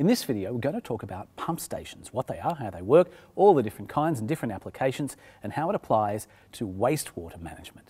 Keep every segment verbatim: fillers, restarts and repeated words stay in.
In this video, we're going to talk about pump stations, what they are, how they work, all the different kinds and different applications, and how it applies to wastewater management.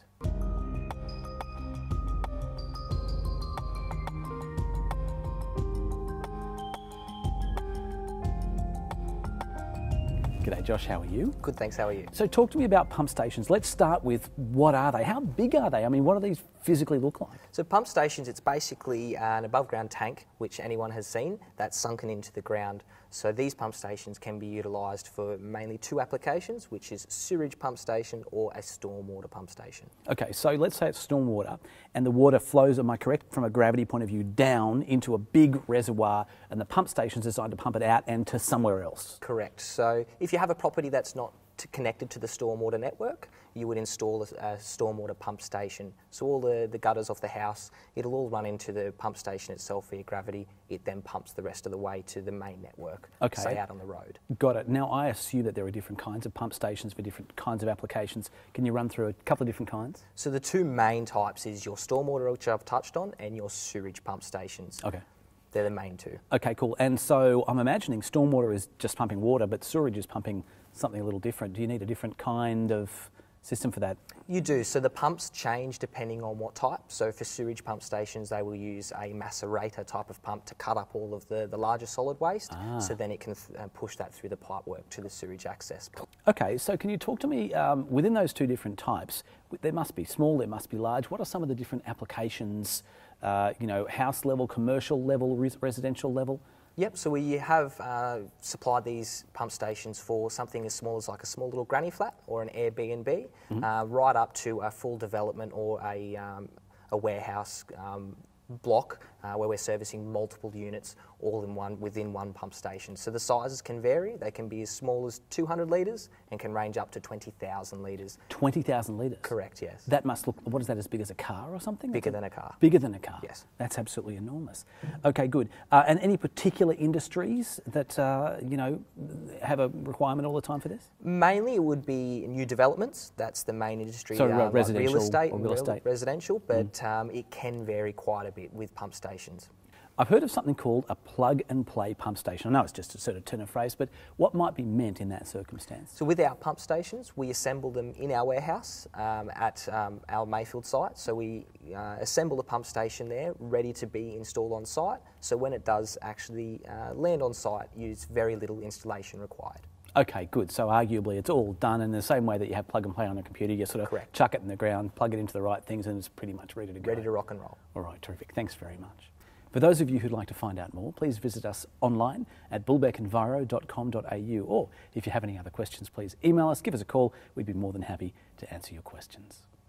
G'day Josh, how are you? Good, thanks, how are you? So talk to me about pump stations. Let's start with, what are they? How big are they? I mean, what do these physically look like? So pump stations, it's basically an above ground tank, which anyone has seen, that's sunken into the ground. So these pump stations can be utilised for mainly two applications, which is sewerage pump station or a stormwater pump station. Okay, so let's say it's stormwater and the water flows, am I correct, from a gravity point of view down into a big reservoir, and the pump station's designed to pump it out and to somewhere else? Correct. So if you have a property that's not to connected to the stormwater network, you would install a, a stormwater pump station. So all the, the gutters off the house, it'll all run into the pump station itself via gravity. It then pumps the rest of the way to the main network, okay, say out on the road. Got it. Now I assume that there are different kinds of pump stations for different kinds of applications. Can you run through a couple of different kinds? So the two main types is your stormwater, which I've touched on, and your sewage pump stations. Okay. They're the main two. Okay, cool. And so I'm imagining stormwater is just pumping water, but sewage is pumping something a little different. Do you need a different kind of system for that? You do. So the pumps change depending on what type. So for sewage pump stations, they will use a macerator type of pump to cut up all of the, the larger solid waste. Ah. So then it can uh, push that through the pipework to the sewage access. Okay, so can you talk to me, um, within those two different types, there must be small, there must be large. What are some of the different applications, uh, you know, house level, commercial level, res residential level? Yep, so we have uh, supplied these pump stations for something as small as like a small little granny flat or an Airbnb, mm-hmm. uh, right up to a full development or a, um, a warehouse um, block uh, where we're servicing multiple units all in one within one pump station. So the sizes can vary. They can be as small as two hundred litres and can range up to twenty thousand litres. twenty thousand litres? Correct, yes. That must look, what is that, as big as a car or something? Bigger than a car. Bigger than a car? Yes. That's absolutely enormous. Okay, good. Uh, and any particular industries that, uh, you know, have a requirement all the time for this? Mainly it would be new developments. That's the main industry. So uh, um, residential like real estate or real and estate? residential, but mm. um, it can vary quite a bit with pump stations. I've heard of something called a plug and play pump station. I know it's just a sort of turn of phrase, but what might be meant in that circumstance? So with our pump stations, we assemble them in our warehouse um, at um, our Mayfield site. So we uh, assemble the pump station there, ready to be installed on site. So when it does actually uh, land on site, use very little installation required. Okay, good. So arguably it's all done in the same way that you have plug and play on a computer. You sort of Correct. chuck it in the ground, plug it into the right things, and it's pretty much ready to go. Ready to rock and roll. All right, terrific. Thanks very much. For those of you who'd like to find out more, please visit us online at bulbeck enviro dot com dot A U, or if you have any other questions, please email us, give us a call. We'd be more than happy to answer your questions.